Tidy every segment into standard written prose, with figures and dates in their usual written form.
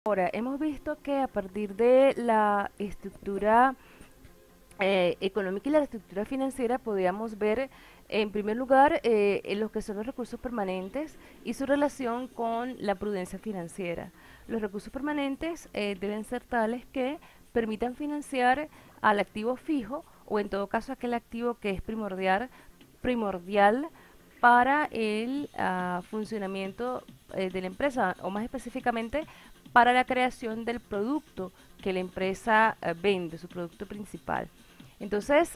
Ahora, hemos visto que a partir de la estructura económica y la estructura financiera podríamos ver, en primer lugar, en lo que son los recursos permanentes y su relación con la prudencia financiera. Los recursos permanentes deben ser tales que permitan financiar al activo fijo o en todo caso aquel activo que es primordial para el funcionamiento de la empresa, o más específicamente para la creación del producto que la empresa vende, su producto principal. Entonces,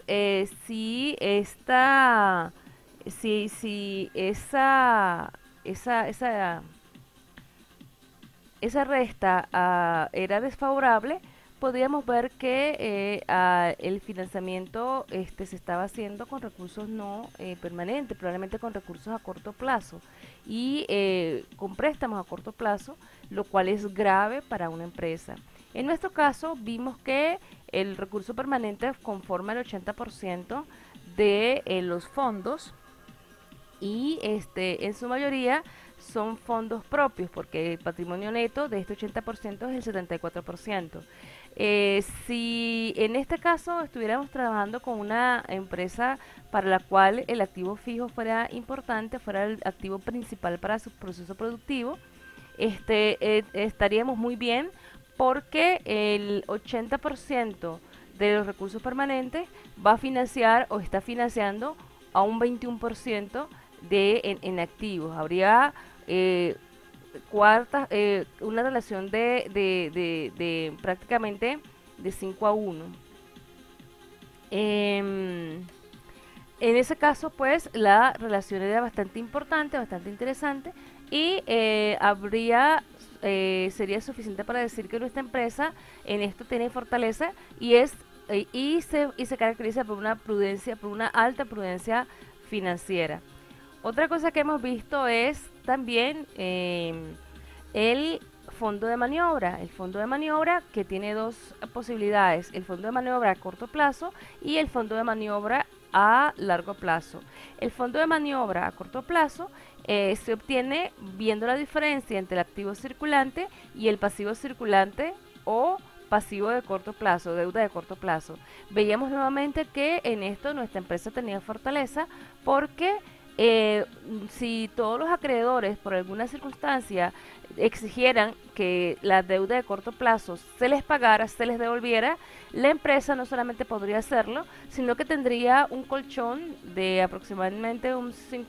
si esa, esa resta era desfavorable, podríamos ver que el financiamiento se estaba haciendo con recursos no permanentes, probablemente con recursos a corto plazo y con préstamos a corto plazo, lo cual es grave para una empresa. En nuestro caso, vimos que el recurso permanente conforma el 80% de los fondos y en su mayoría son fondos propios, porque el patrimonio neto de este 80% es el 74%. Si en este caso estuviéramos trabajando con una empresa para la cual el activo fijo fuera importante, fuera el activo principal para su proceso productivo, estaríamos muy bien porque el 80% de los recursos permanentes va a financiar o está financiando a un 21% en activos. Habría eh, una relación de prácticamente de 5 a 1. En ese caso, pues, la relación era bastante importante, bastante interesante y sería suficiente para decir que nuestra empresa en esto tiene fortaleza y se caracteriza por una prudencia, por una alta prudencia financiera. Otra cosa que hemos visto es también el fondo de maniobra. El fondo de maniobra que tiene dos posibilidades, el fondo de maniobra a corto plazo y el fondo de maniobra a largo plazo. El fondo de maniobra a corto plazo se obtiene viendo la diferencia entre el activo circulante y el pasivo circulante o pasivo de corto plazo, deuda de corto plazo. Veíamos nuevamente que en esto nuestra empresa tenía fortaleza porque si todos los acreedores por alguna circunstancia exigieran que la deuda de corto plazo se les pagara, se les devolviera, la empresa no solamente podría hacerlo, sino que tendría un colchón de aproximadamente un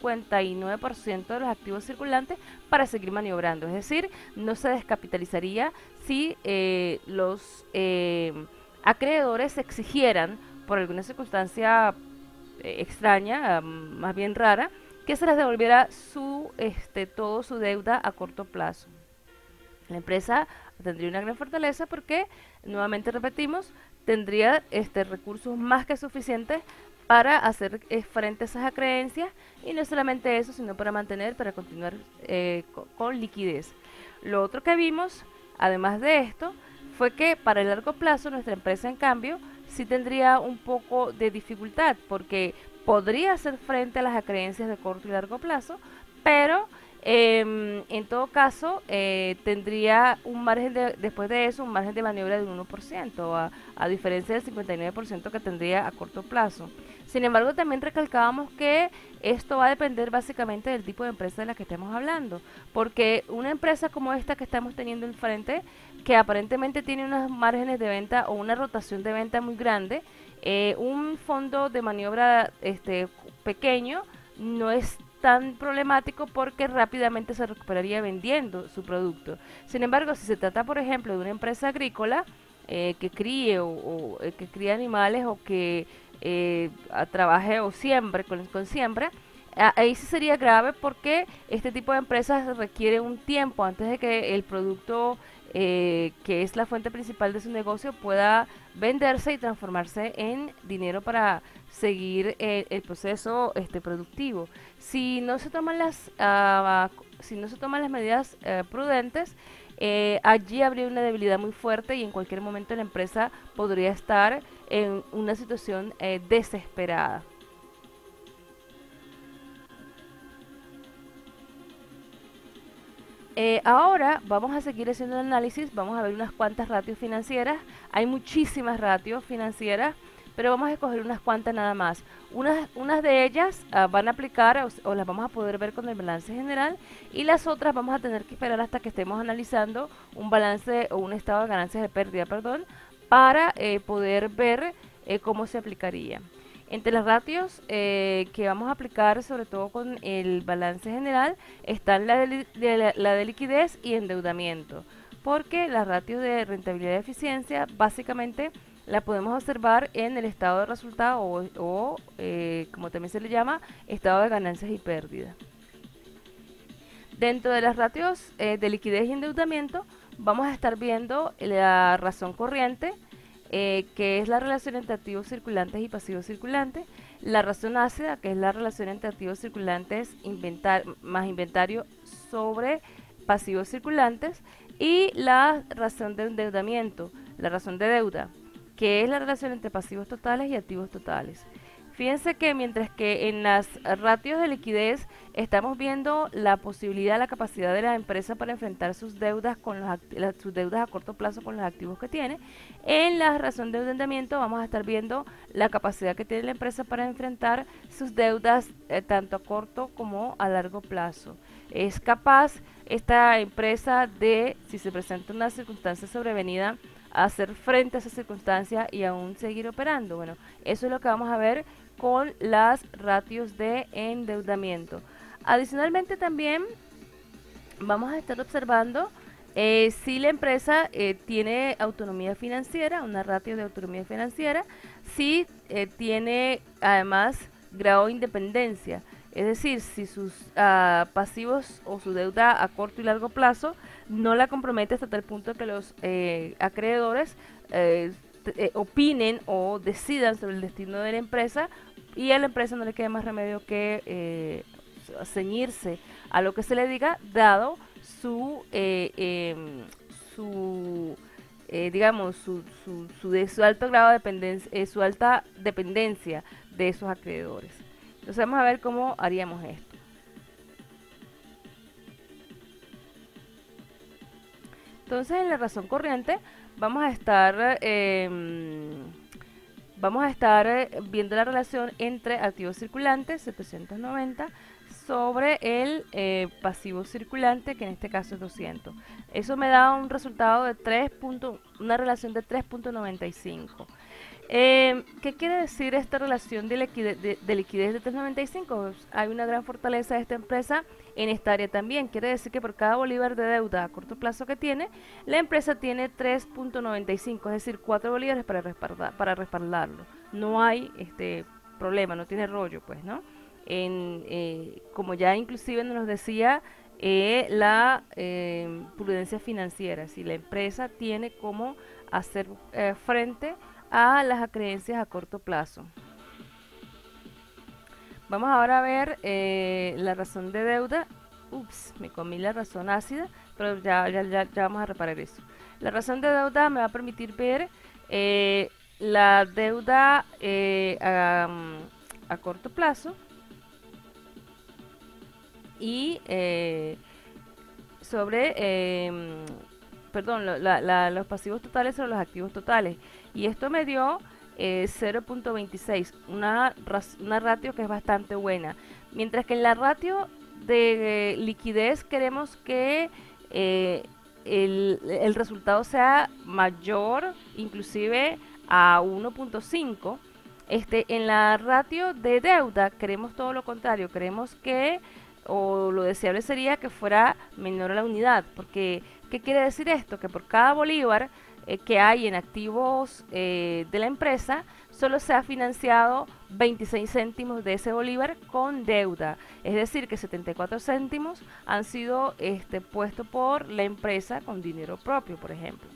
59% de los activos circulantes para seguir maniobrando. Es decir, no se descapitalizaría si los acreedores exigieran por alguna circunstancia extraña, más bien rara, que se les devolviera todo su deuda a corto plazo. La empresa tendría una gran fortaleza porque, nuevamente repetimos, tendría recursos más que suficientes para hacer frente a esas acreencias y no solamente eso, sino para continuar con liquidez. Lo otro que vimos, además de esto, fue que para el largo plazo nuestra empresa, en cambio, sí tendría un poco de dificultad porque podría hacer frente a las acreencias de corto y largo plazo, pero en todo caso tendría un margen después de eso, un margen de maniobra de un 1%, a diferencia del 59% que tendría a corto plazo. Sin embargo, también recalcábamos que esto va a depender básicamente del tipo de empresa de la que estemos hablando, porque una empresa como esta que estamos teniendo enfrente, que aparentemente tiene unos márgenes de venta o una rotación de venta muy grande, un fondo de maniobra pequeño no es tan problemático porque rápidamente se recuperaría vendiendo su producto. Sin embargo, si se trata, por ejemplo, de una empresa agrícola que críe que críe animales o que trabaje o siembre con siembra, ahí sí sería grave porque este tipo de empresas requiere un tiempo antes de que el producto que es la fuente principal de su negocio pueda venderse y transformarse en dinero para seguir el proceso productivo. Si no se toman si no se toman las medidas prudentes, allí habría una debilidad muy fuerte y en cualquier momento la empresa podría estar en una situación desesperada. Ahora vamos a seguir haciendo el análisis, vamos a ver unas cuantas ratios financieras. Hay muchísimas ratios financieras, pero vamos a escoger unas cuantas nada más. Unas de ellas van a aplicar o las vamos a poder ver con el balance general, y las otras vamos a tener que esperar hasta que estemos analizando un balance o un estado de ganancias de pérdida, perdón, para poder ver cómo se aplicaría. Entre las ratios que vamos a aplicar, sobre todo con el balance general, están la de liquidez y endeudamiento, porque las ratios de rentabilidad y eficiencia básicamente la podemos observar en el estado de resultado o como también se le llama, estado de ganancias y pérdidas. Dentro de las ratios de liquidez y endeudamiento vamos a estar viendo la razón corriente, que es la relación entre activos circulantes y pasivos circulantes, la razón ácida, que es la relación entre activos circulantes más inventario sobre pasivos circulantes, y la razón de endeudamiento, la razón de deuda, que es la relación entre pasivos totales y activos totales. Fíjense que mientras que en las ratios de liquidez estamos viendo la posibilidad, la capacidad de la empresa para enfrentar sus deudas sus deudas a corto plazo con los activos que tiene, en la razón de endeudamiento vamos a estar viendo la capacidad que tiene la empresa para enfrentar sus deudas tanto a corto como a largo plazo. Es capaz esta empresa de, si se presenta una circunstancia sobrevenida, hacer frente a esa circunstancia y aún seguir operando. Bueno, eso es lo que vamos a ver con las ratios de endeudamiento. Adicionalmente también vamos a estar observando si la empresa tiene autonomía financiera, una ratio de autonomía financiera, si tiene además grado de independencia, es decir, si sus pasivos o su deuda a corto y largo plazo no la compromete hasta tal punto que los acreedores opinen o decidan sobre el destino de la empresa, y a la empresa no le queda más remedio que ceñirse a lo que se le diga, dado digamos, su alto grado de dependencia, su alta dependencia de esos acreedores. Entonces vamos a ver cómo haríamos esto. Entonces en la razón corriente vamos a estar viendo la relación entre activos circulantes 790 sobre el pasivo circulante, que en este caso es 200. Eso me da un resultado de una relación de 3.95. ¿Qué quiere decir esta relación de liquidez de 3.95? Pues hay una gran fortaleza de esta empresa en esta área también. Quiere decir que por cada bolívar de deuda a corto plazo que tiene, la empresa tiene 3.95, es decir, 4 bolívares para respaldarlo. No hay problema, no tiene rollo, pues, ¿no? Como ya inclusive nos decía la prudencia financiera, si la empresa tiene cómo hacer frente a las acreencias a corto plazo. Vamos ahora a ver la razón de deuda. Ups, me comí la razón ácida, pero ya vamos a reparar eso. La razón de deuda me va a permitir ver la deuda a corto plazo y sobre perdón, los pasivos totales sobre los activos totales. Y esto me dio 0.26, una ratio que es bastante buena. Mientras que en la ratio de liquidez queremos que el resultado sea mayor, inclusive a 1.5. En la ratio de deuda queremos todo lo contrario, queremos que, o lo deseable sería que fuera menor a la unidad, porque ¿qué quiere decir esto? Que por cada bolívar que hay en activos de la empresa, solo se ha financiado 26 céntimos de ese bolívar con deuda. Es decir, que 74 céntimos han sido puestos por la empresa con dinero propio, por ejemplo.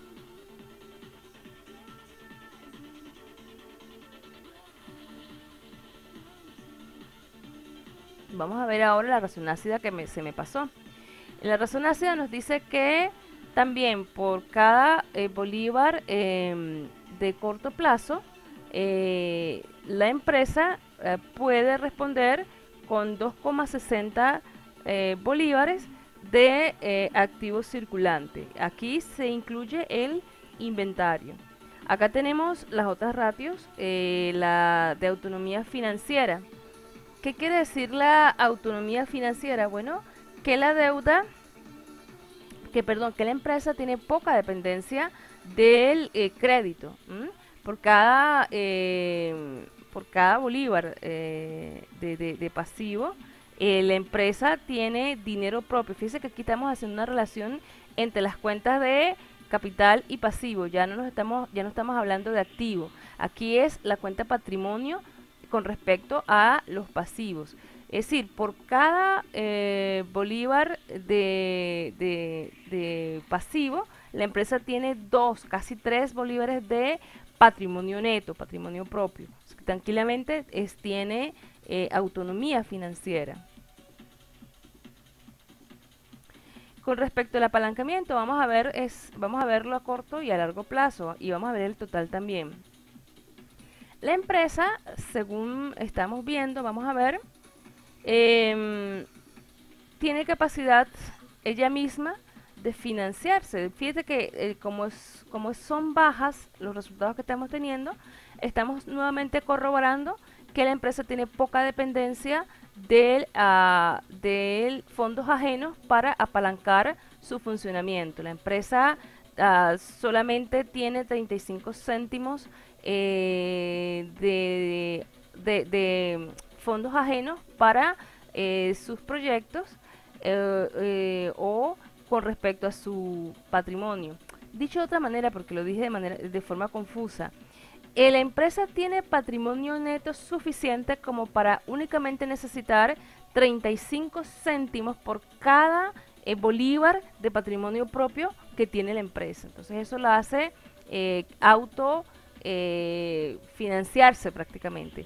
Vamos a ver ahora la razón ácida que se me pasó. En la razón ácida nos dice que también por cada bolívar de corto plazo, la empresa puede responder con 2,60 bolívares de activos circulantes. Aquí se incluye el inventario. Acá tenemos las otras ratios, la de autonomía financiera. ¿Qué quiere decir la autonomía financiera? Bueno, que la deuda, que la empresa tiene poca dependencia del crédito. ¿M? Por cada, por cada bolívar de pasivo, la empresa tiene dinero propio. Fíjense que aquí estamos haciendo una relación entre las cuentas de capital y pasivo. Ya no estamos hablando de activo. Aquí es la cuenta patrimonio con respecto a los pasivos. Es decir, por cada bolívar de pasivo, la empresa tiene dos, casi tres bolívares de patrimonio neto, patrimonio propio. Tranquilamente tiene autonomía financiera. Con respecto al apalancamiento, vamos a verlo a corto y a largo plazo y vamos a ver el total también. La empresa, según estamos viendo, vamos a ver, tiene capacidad ella misma de financiarse. Fíjate que como son bajas los resultados que estamos teniendo, estamos nuevamente corroborando que la empresa tiene poca dependencia del fondos ajenos para apalancar su funcionamiento. La empresa solamente tiene 35 céntimos de fondos ajenos para sus proyectos o con respecto a su patrimonio. Dicho de otra manera, porque lo dije de forma confusa, la empresa tiene patrimonio neto suficiente como para únicamente necesitar 35 céntimos por cada bolívar de patrimonio propio que tiene la empresa. Entonces eso la hace financiarse prácticamente.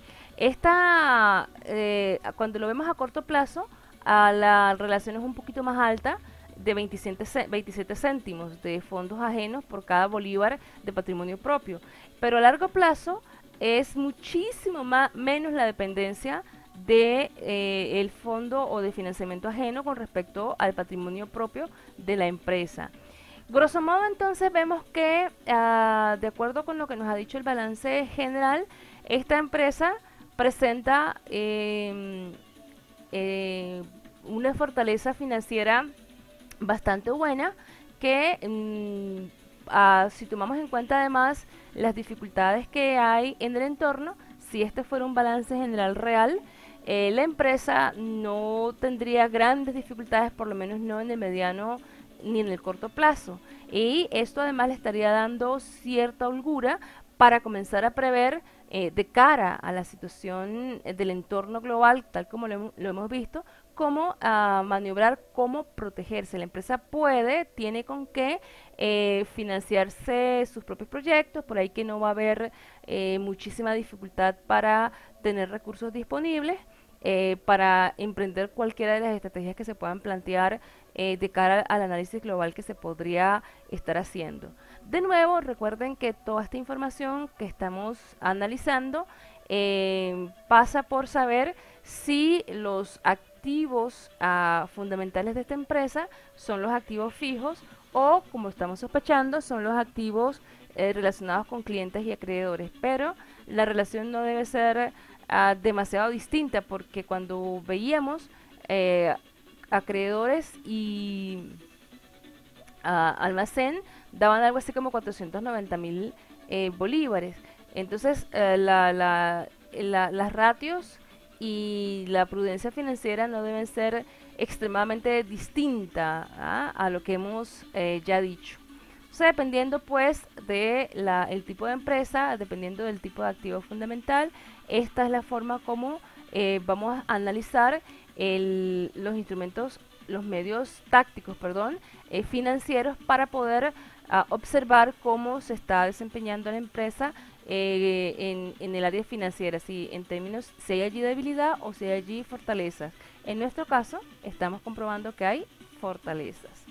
Cuando lo vemos a corto plazo, la relación es un poquito más alta, de 27 céntimos de fondos ajenos por cada bolívar de patrimonio propio. Pero a largo plazo es muchísimo menos la dependencia de el fondo o de financiamiento ajeno con respecto al patrimonio propio de la empresa. Grosso modo, entonces vemos que de acuerdo con lo que nos ha dicho el balance general, esta empresa presenta una fortaleza financiera bastante buena que si tomamos en cuenta además las dificultades que hay en el entorno, si este fuera un balance general real, la empresa no tendría grandes dificultades, por lo menos no en el mediano ni en el corto plazo. Y esto además le estaría dando cierta holgura para comenzar a prever de cara a la situación del entorno global, tal como lo hemos visto, cómo maniobrar, cómo protegerse. La empresa tiene con qué financiarse sus propios proyectos, por ahí que no va a haber muchísima dificultad para tener recursos disponibles. Para emprender cualquiera de las estrategias que se puedan plantear de cara al análisis global que se podría estar haciendo. De nuevo, recuerden que toda esta información que estamos analizando pasa por saber si los activos fundamentales de esta empresa son los activos fijos o, como estamos sospechando, son los activos relacionados con clientes y acreedores. Pero la relación no debe ser demasiado distinta, porque cuando veíamos acreedores y almacén daban algo así como 490.000 bolívares. Entonces las ratios y la prudencia financiera no deben ser extremadamente distinta a lo que hemos ya dicho. O sea, dependiendo pues el tipo de empresa, dependiendo del tipo de activo fundamental, esta es la forma como vamos a analizar los instrumentos, los medios tácticos, financieros, para poder observar cómo se está desempeñando la empresa en el área financiera, en términos si hay allí debilidad o si hay allí fortalezas. En nuestro caso, estamos comprobando que hay fortalezas.